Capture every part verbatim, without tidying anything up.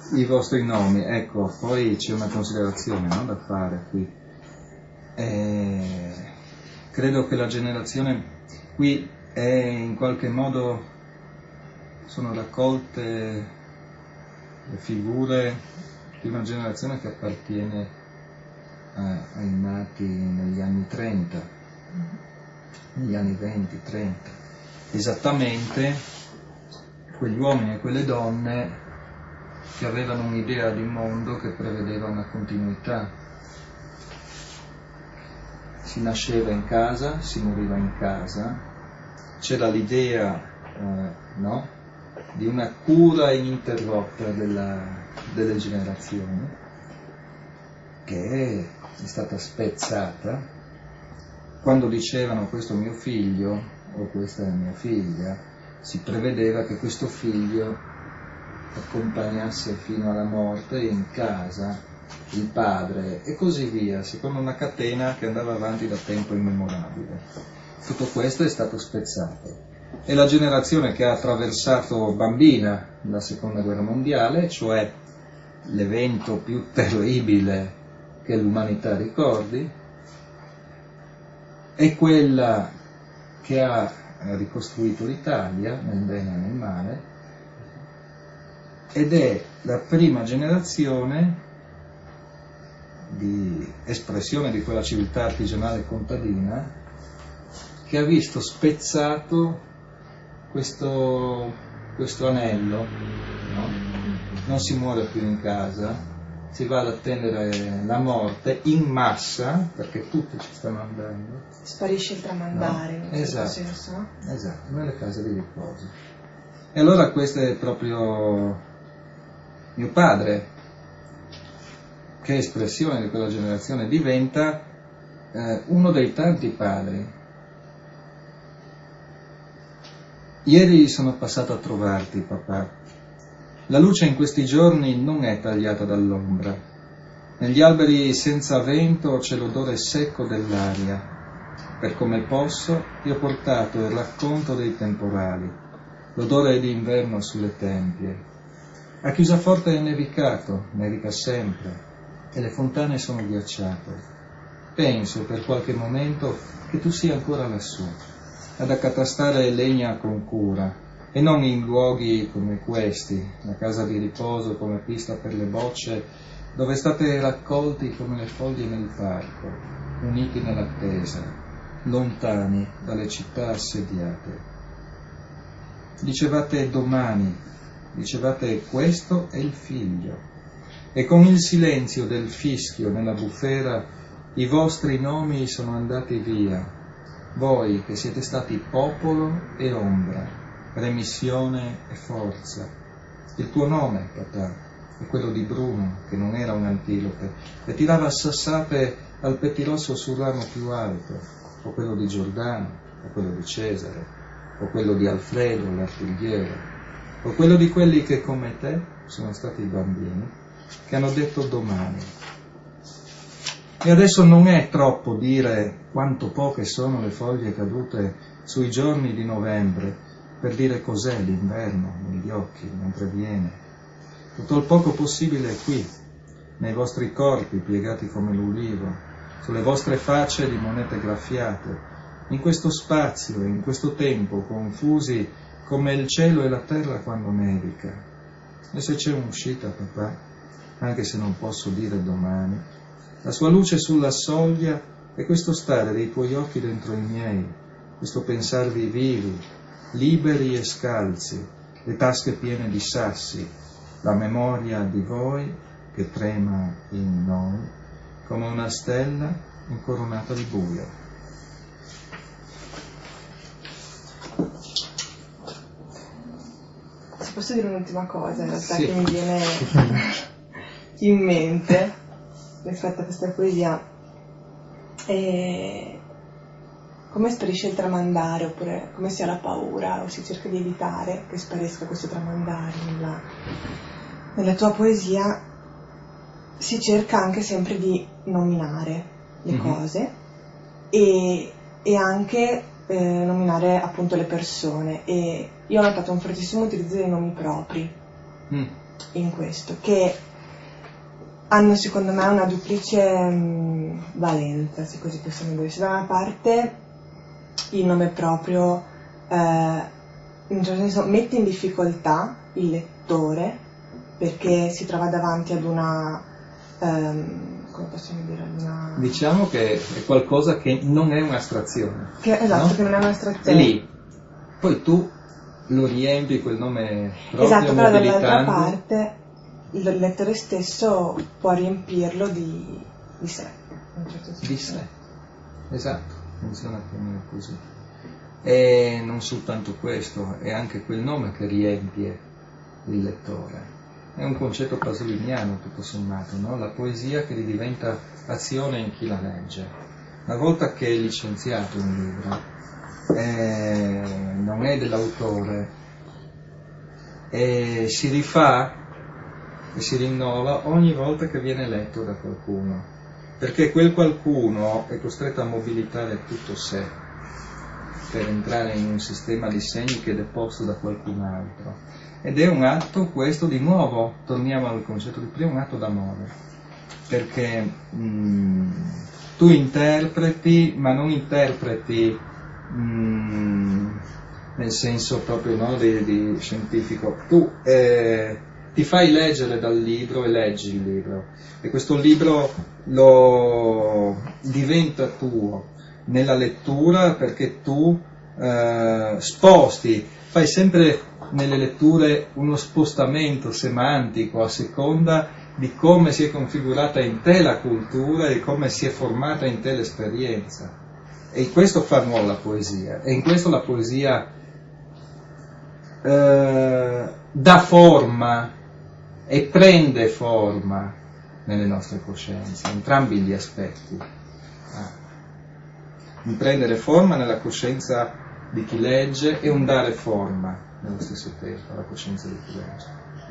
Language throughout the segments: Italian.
i vostri nomi. Ecco, poi c'è una considerazione, no, da fare qui. Eh, credo che la generazione qui è in qualche modo, sono raccolte le figure di una generazione che appartiene a, ai nati negli anni trenta, negli anni venti trenta, esattamente quegli uomini e quelle donne che avevano un'idea di mondo che prevedeva una continuità. Si nasceva in casa, si moriva in casa, c'era l'idea eh, no, di una cura ininterrotta della, delle generazioni, che è stata spezzata quando dicevano questo è mio figlio o questa è mia figlia. Si prevedeva che questo figlio accompagnasse fino alla morte in casa il padre e così via, secondo una catena che andava avanti da tempo immemorabile. Tutto questo è stato spezzato. È la generazione che ha attraversato bambina la seconda guerra mondiale, cioè l'evento più terribile che l'umanità ricordi, è quella che ha ricostruito l'Italia nel bene e nel male, ed è la prima generazione di espressione di quella civiltà artigianale contadina che ha visto spezzato questo, questo anello, no? Non si muore più in casa, si va ad attendere la morte in massa, perché tutti ci stanno andando. Sparisce il tramandare, no? in un Esatto. certo senso, no? Esatto, nelle case di riposo. E allora questo è proprio mio padre, che è espressione di quella generazione, diventa eh, uno dei tanti padri. Ieri sono passato a trovarti, papà. La luce in questi giorni non è tagliata dall'ombra. Negli alberi senza vento c'è l'odore secco dell'aria. Per come posso, ti ho portato il racconto dei temporali, l'odore di inverno sulle tempie. A Chiusaforte è nevicato, nevica sempre, e le fontane sono ghiacciate. Penso per qualche momento che tu sia ancora lassù, ad accatastare legna con cura, e non in luoghi come questi, la casa di riposo come pista per le bocce, dove state raccolti come le foglie nel parco, uniti nell'attesa, lontani dalle città assediate. Dicevate domani, dicevate questo è il figlio, e con il silenzio del fischio nella bufera i vostri nomi sono andati via, voi che siete stati popolo e ombra, remissione e forza. Il tuo nome, papà, è quello di Bruno, che non era un antilope, e tirava sassate al pettirosso sul ramo più alto, o quello di Giordano, o quello di Cesare, o quello di Alfredo, l'artigliere, o quello di quelli che come te sono stati bambini, che hanno detto domani. E adesso non è troppo dire quanto poche sono le foglie cadute sui giorni di novembre per dire cos'è l'inverno negli occhi mentre viene. Tutto il poco possibile è qui, nei vostri corpi piegati come l'ulivo, sulle vostre facce di monete graffiate, in questo spazio e in questo tempo confusi come il cielo e la terra quando nevica. E se c'è un'uscita, papà, anche se non posso dire domani, la sua luce sulla soglia è questo stare dei tuoi occhi dentro i miei, questo pensarvi vivi, liberi e scalzi, le tasche piene di sassi, la memoria di voi che trema in noi come una stella incoronata di buio. Se posso dire un'ultima cosa, in realtà, sì. che mi viene in mente rispetto a questa poesia, e come sparisce il tramandare, oppure come sia la paura o si cerca di evitare che sparisca questo tramandare nella, nella tua poesia, si cerca anche sempre di nominare le mm-hmm. cose e, e anche eh, nominare appunto le persone, e io ho notato un fortissimo utilizzo dei nomi propri. mm. in questo, che hanno secondo me una duplice mh, valenza, se così possiamo dire. Se da una parte il nome proprio eh, in un certo senso mette in difficoltà il lettore, perché si trova davanti ad una ehm, come possiamo dire, ad una... diciamo che è qualcosa che non è un'astrazione, che, esatto, no? che non è un'astrazione. È lì, poi tu lo riempi quel nome proprio, esatto, però dall'altra mobilitando. parte il lettore stesso può riempirlo di, di sé, in un certo senso. Di sé, esatto, funziona più o meno così. E non soltanto questo, è anche quel nome che riempie il lettore. È un concetto pasoliniano tutto sommato, no? La poesia che diventa azione in chi la legge. Una volta che è licenziato un libro, eh, non è dell'autore, e si rifà e si rinnova ogni volta che viene letto da qualcuno, perché quel qualcuno è costretto a mobilitare tutto sé per entrare in un sistema di segni che è deposto da qualcun altro, ed è un atto, questo di nuovo, torniamo al concetto di prima, un atto d'amore, perché mh, tu interpreti, ma non interpreti mh, nel senso proprio, no, di, di scientifico, tu eh, ti fai leggere dal libro e leggi il libro, e questo libro lo diventa tuo nella lettura, perché tu eh, sposti, fai sempre nelle letture uno spostamento semantico a seconda di come si è configurata in te la cultura e come si è formata in te l'esperienza, e questo fa nuova la poesia, e in questo la poesia eh, dà forma e prende forma nelle nostre coscienze, entrambi gli aspetti. Ah. Un prendere forma nella coscienza di chi legge e un dare forma nello stesso tempo alla coscienza di chi legge.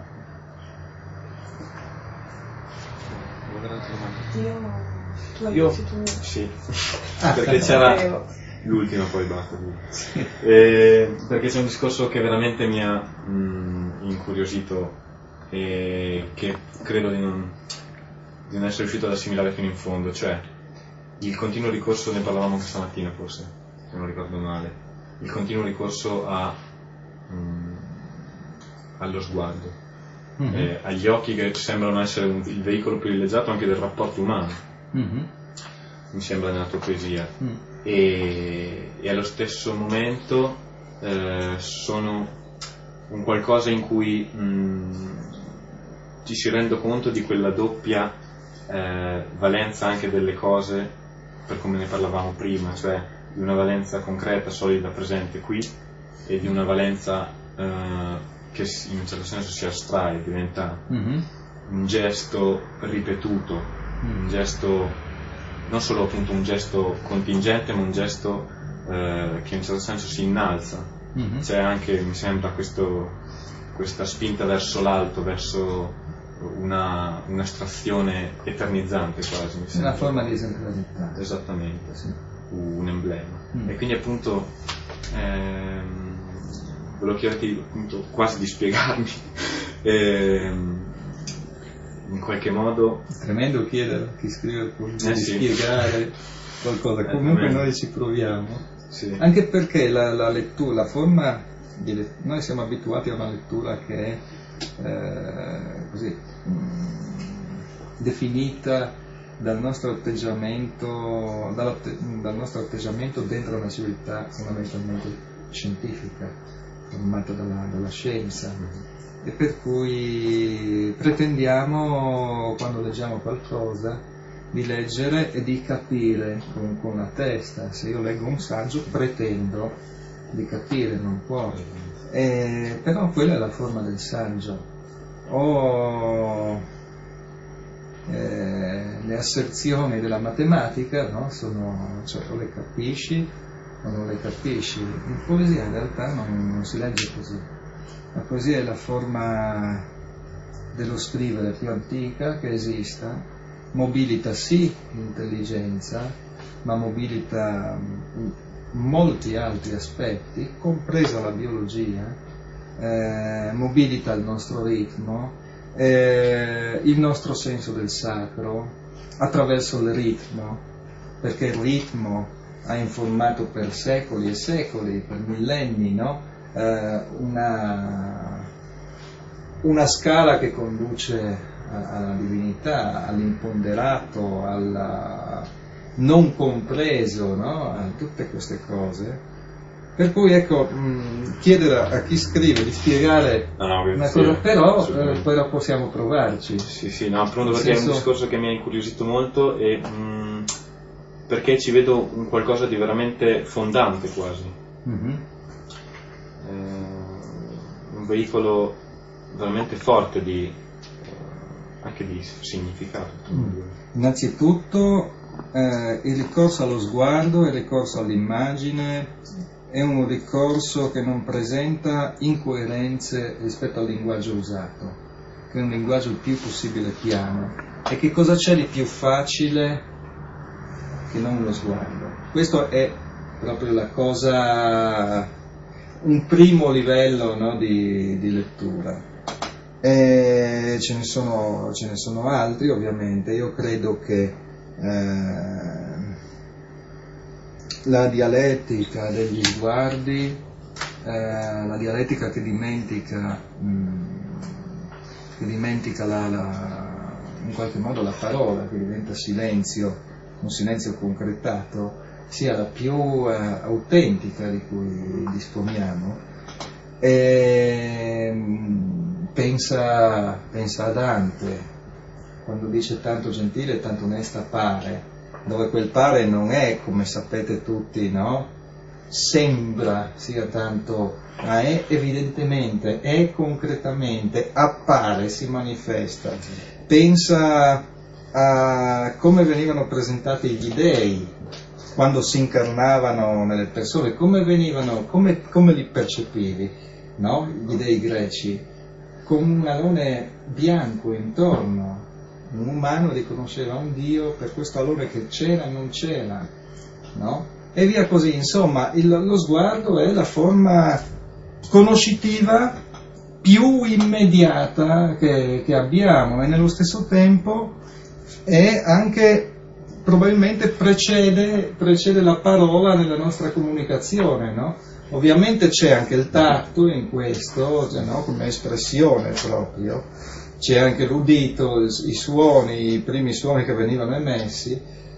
Io, tu Io tu... sì, Ah, perché c'era l'ultima, poi basta. Sì. Eh, perché c'è un discorso che veramente mi ha mh, incuriosito e che credo di non, di non essere riuscito ad assimilare fino in fondo, cioè il continuo ricorso, ne parlavamo anche stamattina forse, se non ricordo male, il continuo ricorso a, mh, allo sguardo, mm-hmm. eh, agli occhi che sembrano essere un, il veicolo privilegiato anche del rapporto umano, mm-hmm. mi sembra nella tua poesia, mm. e, e allo stesso momento eh, sono un qualcosa in cui mh, ci si rende conto di quella doppia eh, valenza anche delle cose, per come ne parlavamo prima, cioè di una valenza concreta, solida, presente qui, e di una valenza eh, che in un certo senso si astrae, diventa mm-hmm. un gesto ripetuto, mm. un gesto, non solo appunto un gesto contingente, ma un gesto eh, che in un certo senso si innalza. Mm-hmm. C'è anche, mi sembra, questo, questa spinta verso l'alto, verso una un'astrazione eternizzante quasi, mi sembra. Una forma di esemplarità. Esattamente, sì. Un emblema. Mm. E quindi appunto ehm, volevo chiederti appunto quasi di spiegarmi ehm, in qualche modo. È tremendo chiedere a chi scrive poesia eh, di sì. spiegare qualcosa, eh, comunque noi ci proviamo, sì. Anche perché la, la lettura, la forma di let- noi siamo abituati a una lettura che è eh, così mh, definita dal nostro atteggiamento dal nostro atteggiamento dentro una civiltà fondamentalmente scientifica, formata dalla, dalla scienza, e per cui pretendiamo, quando leggiamo qualcosa, di leggere e di capire con, con la testa. Se io leggo un saggio pretendo di capire, non può, eh, però quella è la forma del saggio. O eh, le asserzioni della matematica, no? Sono, cioè, o le capisci o non le capisci. In poesia in realtà non, non si legge così. La poesia è la forma dello scrivere più antica che esista, mobilita sì l'intelligenza, ma mobilita molti altri aspetti, compresa la biologia, eh, mobilita il nostro ritmo, eh, il nostro senso del sacro attraverso il ritmo, perché il ritmo ha informato per secoli e secoli, per millenni, no? eh, una, una scala che conduce alla divinità, all'imponderato, al non compreso, no? A tutte queste cose. Per cui ecco, mh, chiedere a chi scrive di spiegare no, no, una sì, cosa, però, eh, però possiamo provarci. Sì, sì, no, appunto perché senso... è un discorso che mi ha incuriosito molto e mh, perché ci vedo un qualcosa di veramente fondante quasi. Mm-hmm. Eh, un veicolo veramente forte di eh, anche di significato. Mm. Innanzitutto eh, il ricorso allo sguardo, il ricorso all'immagine è un ricorso che non presenta incoerenze rispetto al linguaggio usato, che è un linguaggio il più possibile piano. E che cosa c'è di più facile che non lo sguardo? Questo è proprio la cosa, un primo livello, no, di, di lettura. E ce ne sono, ce ne sono altri ovviamente. Io credo che eh, la dialettica degli sguardi, eh, la dialettica che dimentica, mh, che dimentica la, la, in qualche modo la parola, che diventa silenzio, un silenzio concretato, sia la più eh, autentica di cui disponiamo. E, mh, pensa, pensa a Dante, quando dice tanto gentile e tanto onesta pare, dove quel pare non è, come sapete tutti, no? Sembra sia tanto, ma è evidentemente, è concretamente, appare, si manifesta. Pensa a come venivano presentati gli dei quando si incarnavano nelle persone, come venivano, come, come li percepivi, no? Gli dei greci, con un alone bianco intorno. Un umano riconosceva un Dio per questo alone che c'era e non c'era, no? E via così, insomma, il, lo sguardo è la forma conoscitiva più immediata che, che abbiamo e nello stesso tempo è anche, probabilmente precede, precede la parola nella nostra comunicazione, no? Ovviamente c'è anche il tatto in questo, cioè, no? Come espressione proprio. C'è anche l'udito, i suoni, i primi suoni che venivano emessi,